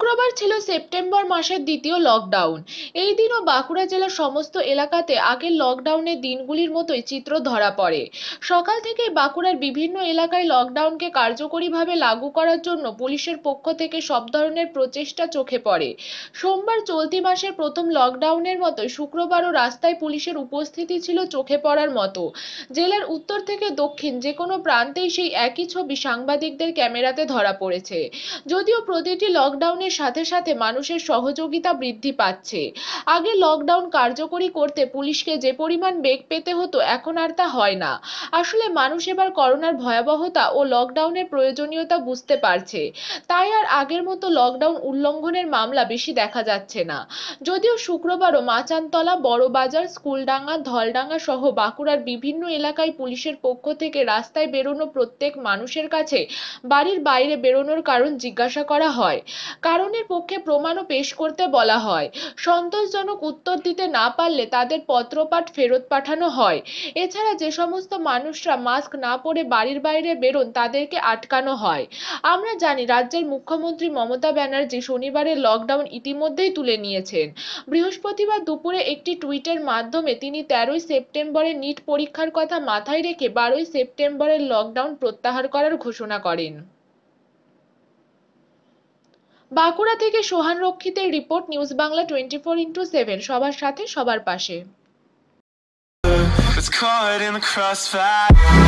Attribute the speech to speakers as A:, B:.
A: শুক্রবার ছিল সেপ্টেম্বর মাসের দ্বিতীয় লকডাউন। এই দিনও বাঁকুড়া জেলার সমস্ত এলাকাতে আগের লকডাউনের দিনগুলির মতোই চিত্র ধরা পড়ে। সকাল থেকেই বাঁকুড়ার বিভিন্ন এলাকায় লকডাউনকে কার্যকরীভাবে লাগু করার জন্য পুলিশের পক্ষ থেকে সব ধরনের প্রচেষ্টা চোখে পড়ে। সোমবার চলতি মাসের প্রথম লকডাউনের মতোই শুক্রবারও রাস্তায় পুলিশের উপস্থিতি ছিল চোখে পড়ার মতো। জেলার উত্তর থেকে দক্ষিণ যে কোনো প্রান্তেই সেই একই ছবি সাংবাদিকদের ক্যামেরাতে ধরা পড়েছে। যদিও প্রতিটি লকডাউনের সাথে সাথে মানুষের সহযোগিতা বৃদ্ধি পাচ্ছে। আগে লকডাউন কার্যকরী করতে পুলিশকে যে পরিমাণ বেগ পেতে হতো এখন আর তা হয় না। আসলে মানুষ এবার করোনার ভয়াবহতা ও লকডাউনের প্রয়োজনীয়তা বুঝতে পারছে। তাই আর আগের মতো লকডাউন উল্লঙ্ঘনের মামলা বেশি দেখা যাচ্ছে না। যদিও শুক্রবারও মাচানতলা, বড়বাজার, স্কুলডাঙ্গা, ধলডাঙ্গা সহ বাঁকুড়ার বিভিন্ন এলাকায় পুলিশের পক্ষ থেকে রাস্তায় বেরোনো প্রত্যেক মানুষের কাছে বাড়ির বাইরে বেরোনোর কারণ জিজ্ঞাসা করা হয়। কারণের পক্ষে প্রমাণও পেশ করতে বলা হয়। সন্তোষজনক উত্তর দিতে না পারলে তাদের পত্রপাঠ ফেরত পাঠানো হয়। এছাড়া যে সমস্ত মানুষরা মাস্ক না পরে বাড়ির বাইরে বেরোন তাদেরকে আটকানো হয়। আমরা জানি রাজ্যের মুখ্যমন্ত্রী মমতা ব্যানার্জি শনিবারের লকডাউন ইতিমধ্যেই তুলে নিয়েছেন। বৃহস্পতিবার দুপুরে একটি টুইটের মাধ্যমে তিনি 13ই সেপ্টেম্বরের নিট পরীক্ষার কথা মাথায় রেখে 12ই সেপ্টেম্বরের লকডাউন প্রত্যাহার করার ঘোষণা করেন। বাঁকুড়া থেকে সোহান রক্ষিতের রিপোর্ট, নিউজ বাংলা 24x7, সবার সাথে সবার পাশে।